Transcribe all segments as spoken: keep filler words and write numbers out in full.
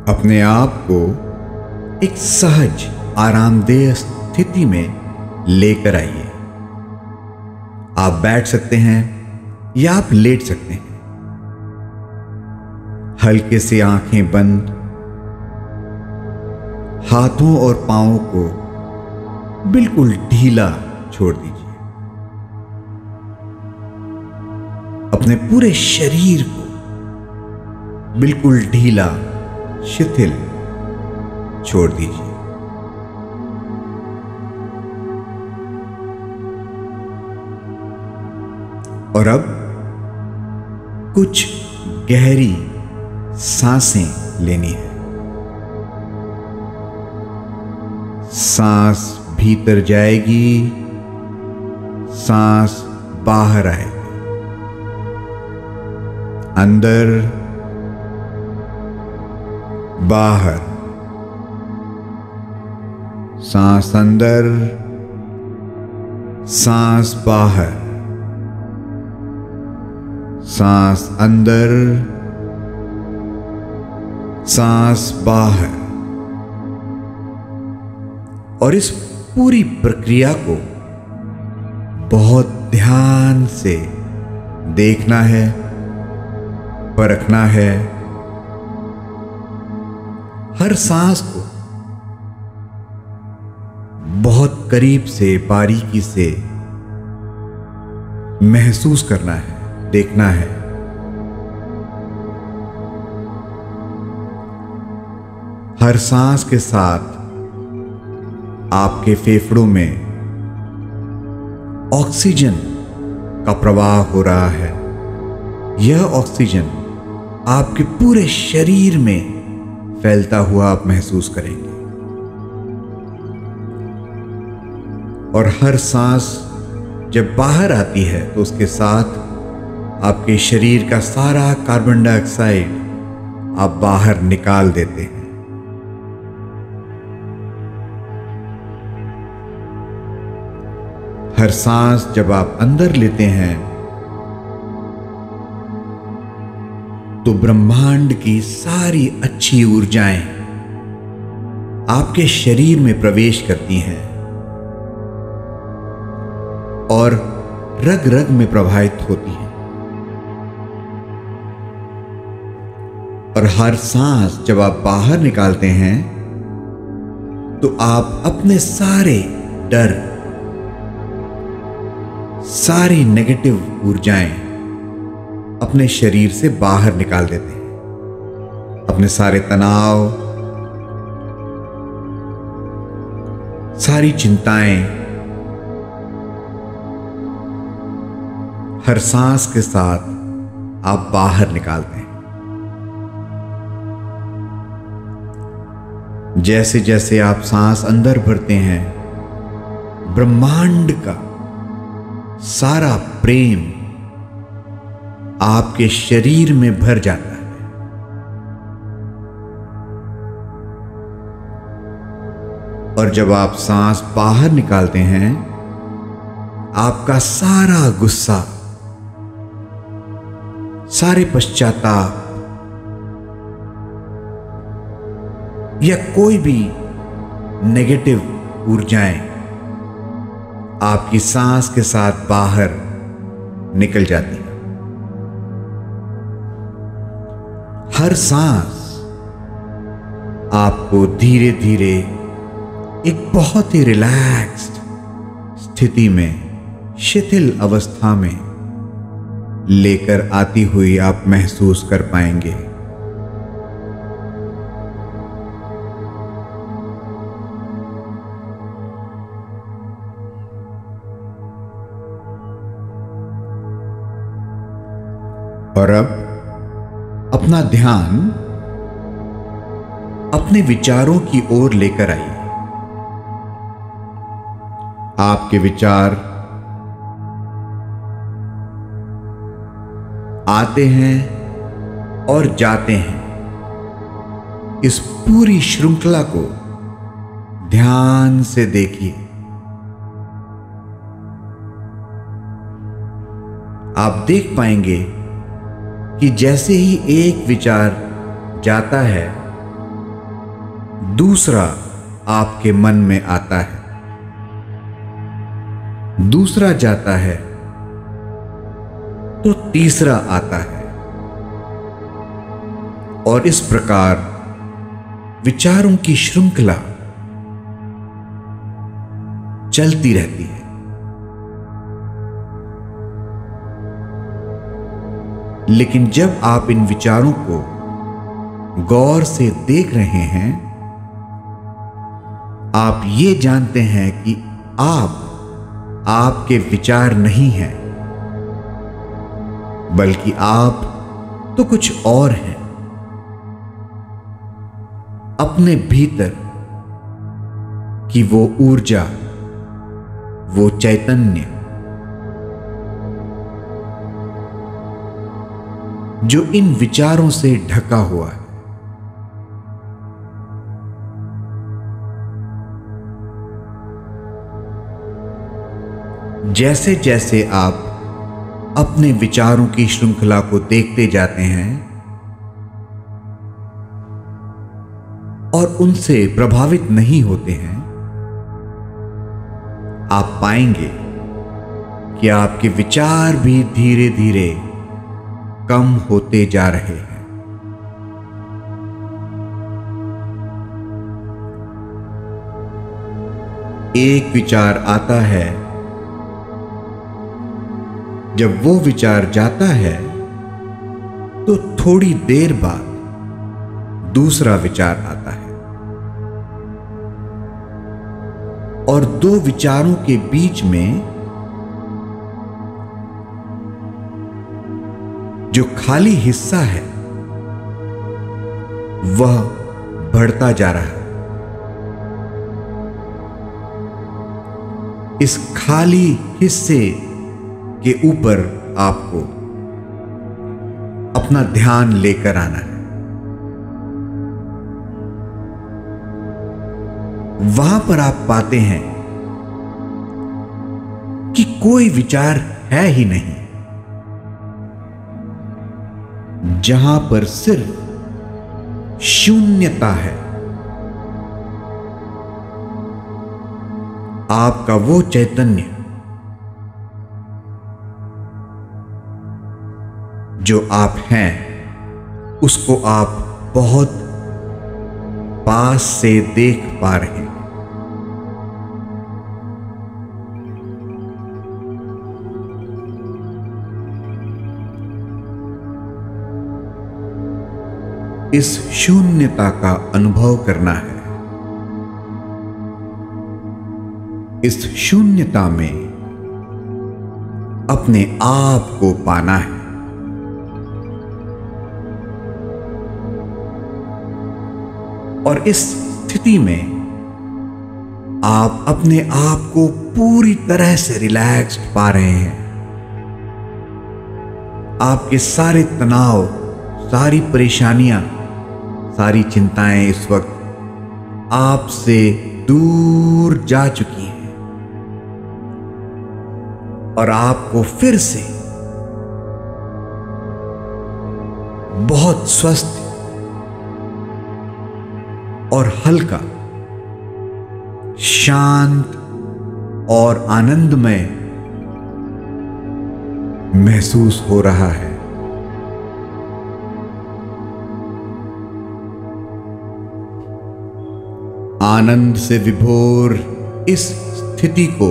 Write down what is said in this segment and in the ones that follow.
अपने आप को एक सहज आरामदेह स्थिति में लेकर आइए। आप बैठ सकते हैं या आप लेट सकते हैं। हल्के से आंखें बंद, हाथों और पांवों को बिल्कुल ढीला छोड़ दीजिए। अपने पूरे शरीर को बिल्कुल ढीला, शिथिल छोड़ दीजिए। और अब कुछ गहरी सांसें लेनी है। सांस भीतर जाएगी, सांस बाहर आएगी। अंदर, बाहर, सांस अंदर, सांस बाहर, सांस अंदर, सांस बाहर। और इस पूरी प्रक्रिया को बहुत ध्यान से देखना है, परखना है। हर सांस को बहुत करीब से, बारीकी से महसूस करना है, देखना है। हर सांस के साथ आपके फेफड़ों में ऑक्सीजन का प्रवाह हो रहा है। यह ऑक्सीजन आपके पूरे शरीर में फैलता हुआ आप महसूस करेंगे। और हर सांस जब बाहर आती है तो उसके साथ आपके शरीर का सारा कार्बन डाइऑक्साइड आप बाहर निकाल देते हैं। हर सांस जब आप अंदर लेते हैं तो ब्रह्मांड की सारी अच्छी ऊर्जाएं आपके शरीर में प्रवेश करती हैं और रग रग में प्रवाहित होती हैं। और हर सांस जब आप बाहर निकालते हैं तो आप अपने सारे डर, सारी नेगेटिव ऊर्जाएं अपने शरीर से बाहर निकाल देते हैं। अपने सारे तनाव, सारी चिंताएं हर सांस के साथ आप बाहर निकालते हैं। जैसे जैसे आप सांस अंदर भरते हैं, ब्रह्मांड का सारा प्रेम आपके शरीर में भर जाता है। और जब आप सांस बाहर निकालते हैं, आपका सारा गुस्सा, सारे पश्चाताप या कोई भी नेगेटिव ऊर्जाएं आपकी सांस के साथ बाहर निकल जाती हैं। हर सांस आपको धीरे धीरे एक बहुत ही रिलैक्स्ड स्थिति में, शिथिल अवस्था में लेकर आती हुई आप महसूस कर पाएंगे। और अब अपना ध्यान अपने विचारों की ओर लेकर आइए। आपके विचार आते हैं और जाते हैं। इस पूरी श्रृंखला को ध्यान से देखिए। आप देख पाएंगे कि जैसे ही एक विचार जाता है, दूसरा आपके मन में आता है, दूसरा जाता है तो तीसरा आता है, और इस प्रकार विचारों की श्रृंखला चलती रहती है। लेकिन जब आप इन विचारों को गौर से देख रहे हैं, आप ये जानते हैं कि आप आपके विचार नहीं हैं, बल्कि आप तो कुछ और हैं। अपने भीतर की वो ऊर्जा, वो चैतन्य जो इन विचारों से ढका हुआ है, जैसे जैसे आप अपने विचारों की श्रृंखला को देखते जाते हैं और उनसे प्रभावित नहीं होते हैं, आप पाएंगे कि आपके विचार भी धीरे धीरे कम होते जा रहे हैं। एक विचार आता है, जब वो विचार जाता है तो थोड़ी देर बाद दूसरा विचार आता है, और दो विचारों के बीच में जो खाली हिस्सा है वह बढ़ता जा रहा है। इस खाली हिस्से के ऊपर आपको अपना ध्यान लेकर आना है। वहां पर आप पाते हैं कि कोई विचार है ही नहीं, जहां पर सिर्फ शून्यता है। आपका वो चैतन्य जो आप हैं, उसको आप बहुत पास से देख पा रहे हैं। इस शून्यता का अनुभव करना है। इस शून्यता में अपने आप को पाना है। और इस स्थिति में आप अपने आप को पूरी तरह से रिलैक्स्ड पा रहे हैं। आपके सारे तनाव, सारी परेशानियां, सारी चिंताएं इस वक्त आपसे दूर जा चुकी हैं, और आपको फिर से बहुत स्वस्थ और हल्का, शांत और आनंदमय महसूस हो रहा है। आनंद से विभोर इस स्थिति को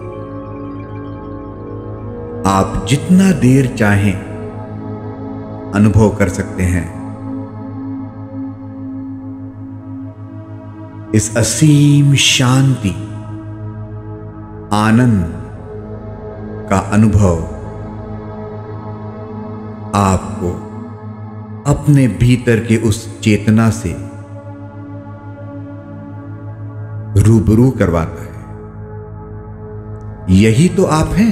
आप जितना देर चाहें अनुभव कर सकते हैं। इस असीम शांति, आनंद का अनुभव आपको अपने भीतर के उस चेतना से रूबरू करवाता है। यही तो आप हैं।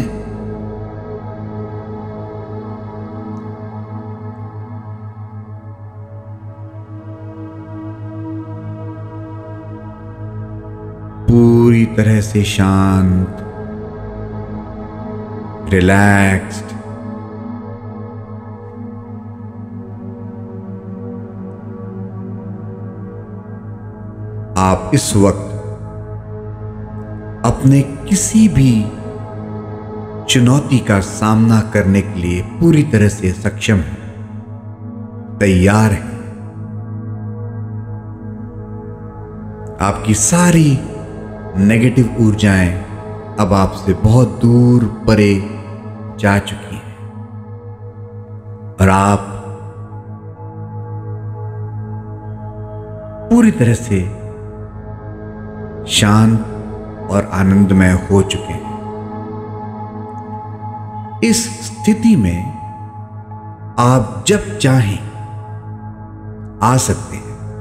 पूरी तरह से शांत, रिलैक्स्ड, आप इस वक्त अपने किसी भी चुनौती का सामना करने के लिए पूरी तरह से सक्षम हैं, तैयार हैं। आपकी सारी नेगेटिव ऊर्जाएं अब आपसे बहुत दूर परे जा चुकी हैं और आप पूरी तरह से शांत और आनंदमय हो चुके हैं। इस स्थिति में आप जब चाहें आ सकते हैं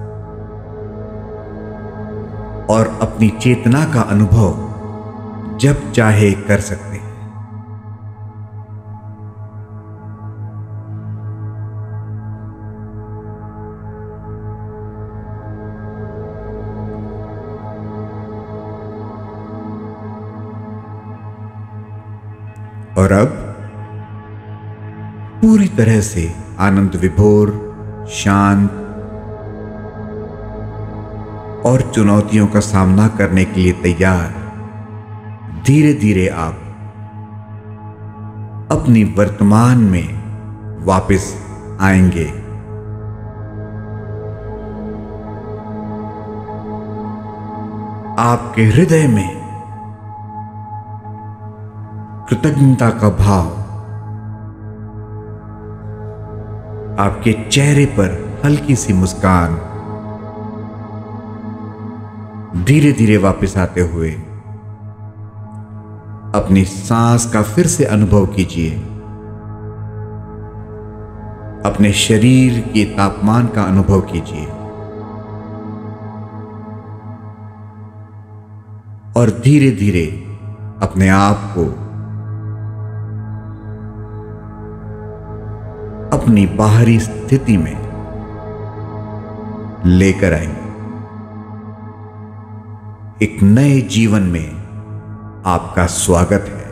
और अपनी चेतना का अनुभव जब चाहे कर सकते हैं। और अब पूरी तरह से आनंद विभोर, शांत और चुनौतियों का सामना करने के लिए तैयार, धीरे धीरे आप अपनी वर्तमान में वापस आएंगे। आपके हृदय में कृतज्ञता का भाव, आपके चेहरे पर हल्की सी मुस्कान धीरे धीरे वापस आते हुए अपनी सांस का फिर से अनुभव कीजिए। अपने शरीर के तापमान का अनुभव कीजिए और धीरे धीरे अपने आप को अपनी बाहरी स्थिति में लेकर आएंगे। एक नए जीवन में आपका स्वागत है।